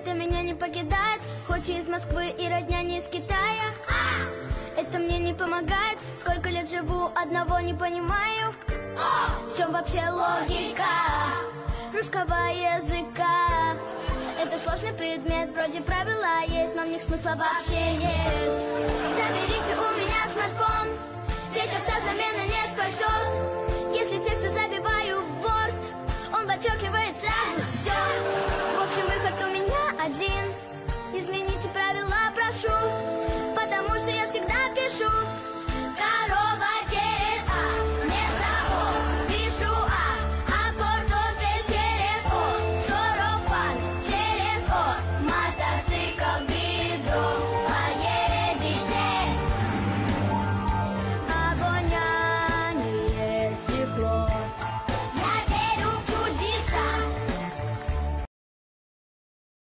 Это меня не покидает, хоть и из Москвы и родня не из Китая. Это мне не помогает, сколько лет живу, одного не понимаю. В чем вообще логика русского языка? Это сложный предмет, вроде правила есть, но в них смысла вообще нет. Заберите у меня смартфон, ведь автозамена не спасет.